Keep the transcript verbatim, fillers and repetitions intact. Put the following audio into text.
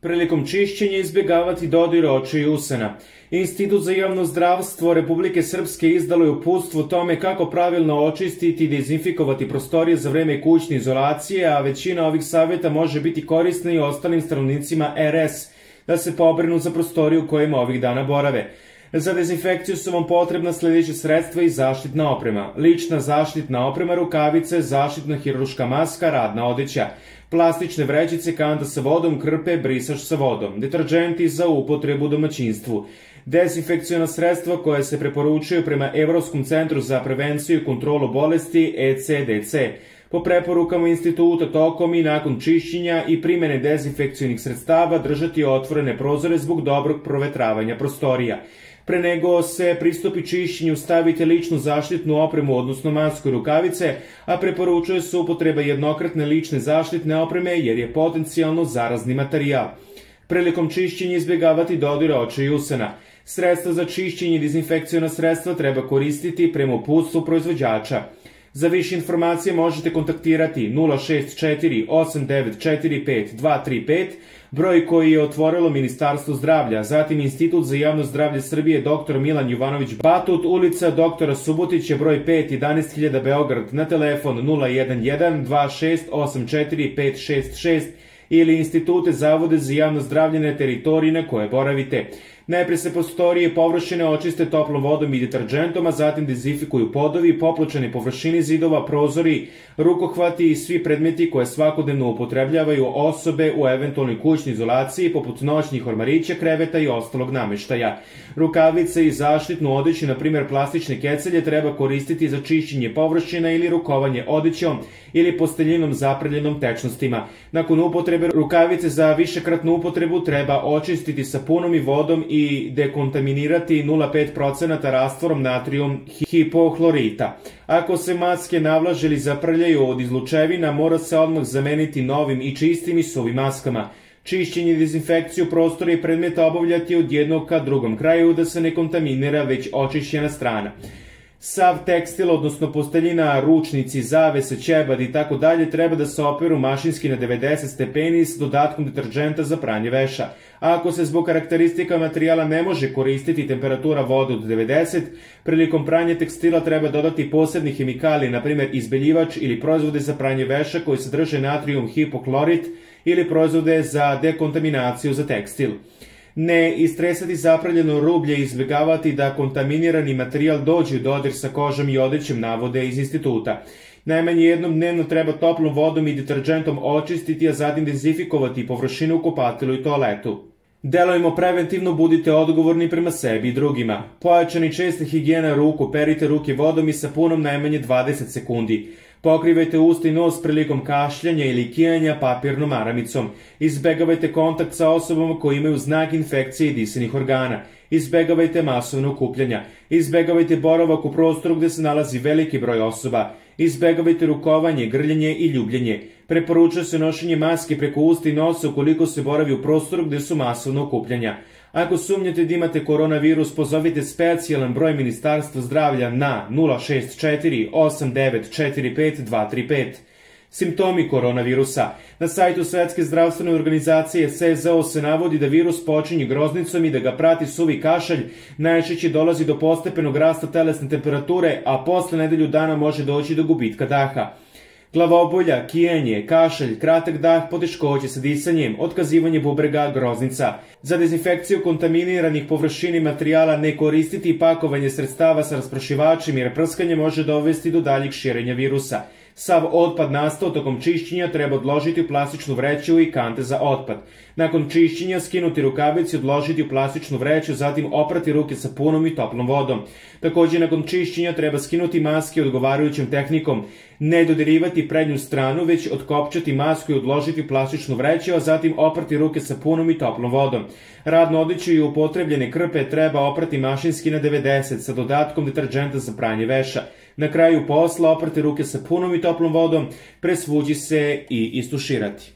Prilikom čišćenja izbjegavati dodir očiju i usana. Institut za javno zdravstvo Republike Srpske izdalo je uputstvo o tome kako pravilno očistiti i dezinfikovati prostorije za vreme kućne izolacije, a većina ovih savjeta može biti korisna i ostalim stanovnicima R S, da se pobrinu za prostoriju u kojima ovih dana borave. Za dezinfekciju su vam potrebna sljedeća sredstva i zaštitna oprema. Lična zaštitna oprema, rukavice, zaštitna hiruška maska, radna odeća, plastične vrećice, kanta sa vodom, krpe, brisač sa vodom, deterdženti za upotrebu u domaćinstvu, dezinfekciona sredstva koja se preporučuju prema Evropskom centru za prevenciju i kontrolu bolesti E C D C. Po preporukama instituta tokom i nakon čišćenja i primjene dezinfekcionih sredstava držati otvorene prozore zbog dobrog provetravanja prostorija. Pre nego se pristupi čišćenju stavite ličnu zaštitnu opremu, odnosno masku i rukavice, a preporučuje se upotreba jednokratne lične zaštitne opreme jer je potencijalno zarazni materijal. Prilikom čišćenja izbjegavati dodir očiju i usana. Sredstva za čišćenje i dezinfekciona sredstva treba koristiti prema uputstvu proizvođača. Za više informacije možete kontaktirati nula šest četiri osam devet četiri pet dva tri pet, broj koji je otvorilo Ministarstvo zdravlja, zatim Institut za javno zdravlje Srbije dr Milan Jovanović Batut, ulica doktora Subotića, broj pet, jedanaest hiljada Beograd, na telefon nula jedan jedan dva šest osam četiri pet šest šest ili Institute zavode za javno zdravlje na teritoriji na koje boravite. Najpre se prostorije i površine očiste toplom vodom i deterdžentom, a zatim dezinfikuju podovi, popločane površine zidova, prozori, rukohvati i svi predmeti koje svakodnevno upotrebljavaju osobe u eventualnoj kućnoj izolaciji, poput noćnih ormarića, kreveta i ostalog nameštaja. Rukavice i zaštitnu odeću, na primjer plastične kecelje, treba koristiti za čišćenje površina ili rukovanje odećom ili posteljinom zaprljenom tečnostima. Nakon upotrebe rukavice za višekratnu upotrebu treba očistiti sapunom i vodom i dekontaminirati nula zarez pet procenata rastvorom natrijum hipohlorita. Ako se maske navlaže ili zaprljaju od izlučevina, mora se odmah zameniti novim i čistim i suvim maskama. Čišćenje i dezinfekciju prostora i predmeta obavljati od jednog ka drugom kraju da se ne kontaminira već očišćena strana. Sav tekstil, odnosno posteljina, ručnici, zavese, ćebad i tako dalje treba da se operu mašinski na devedeset stepeni s dodatkom deterdženta za pranje veša. A ako se zbog karakteristika materijala ne može koristiti temperatura vode od devedeset, prilikom pranja tekstila treba dodati posebni hemikalije, na primjer izbeljivač ili proizvode za pranje veša koji sadrže natrijum hipoklorit ili proizvode za dekontaminaciju za tekstil. Ne istresati zaprljeno rublje i izbjegavati da kontaminirani materijal dođe u dodir sa kožom i odećem, navode iz instituta. Najmanje jednom dnevno treba toplom vodom i deterdžentom očistiti, a zatim dezinfikovati površinu u kupatilu i toaletu. Delujemo preventivno, budite odgovorni prema sebi i drugima. Pojačani česta higijena ruku, perite ruke vodom i sapunom najmanje dvadeset sekundi. Pokrivajte usta i nos prilikom kašljanja ili kijanja papirnom maramicom. Izbegavajte kontakt sa osobama koji imaju znak infekcije i disanih organa. Izbegavajte masovno okupljanja. Izbegavajte boravak u prostoru gde se nalazi veliki broj osoba. Izbegavajte rukovanje, grljenje i ljubljenje. Preporučuje se nošenje maske preko usta i nosa ukoliko se boravi u prostoru gde su masovno okupljanja. Ako sumnjate da imate koronavirus, pozovite specijalan broj Ministarstva zdravlja na nula šest četiri osam devet četiri pet dva tri pet. Simptomi koronavirusa. Na sajtu Svetske zdravstvene organizacije S Z O se navodi da virus počinje groznicom i da ga prati suvi kašalj, najčešće dolazi do postepenog rasta telesne temperature, a posle nedelju dana može doći do gubitka daha. Glavobolja, kijanje, kašalj, kratak dah, poteškoće sa disanjem, otkazivanje bubrega, groznica. Za dezinfekciju kontaminiranih površina i materijala ne koristiti pakovanje sredstava sa rasprašivačem jer prskanje može dovesti do daljeg širenja virusa. Sav otpad nastao tokom čišćenja treba odložiti u plastičnu vreću i kante za otpad. Nakon čišćenja skinuti rukavice i odložiti u plastičnu vreću, zatim oprati ruke sapunom i toplom vodom. Također nakon čišćenja treba skinuti maske odgovarajućom tehnikom. Ne dodirivati prednju stranu, već otkopčati masku i odložiti u plastičnu vreću, a zatim oprati ruke sapunom i toplom vodom. Radnu odeću i upotrebljene krpe treba oprati mašinski na devedeset sa dodatkom deterdženta za pranje veša. Na kraju posla oprati ruke sapunom i toplom vodom, presvući se i istuširati.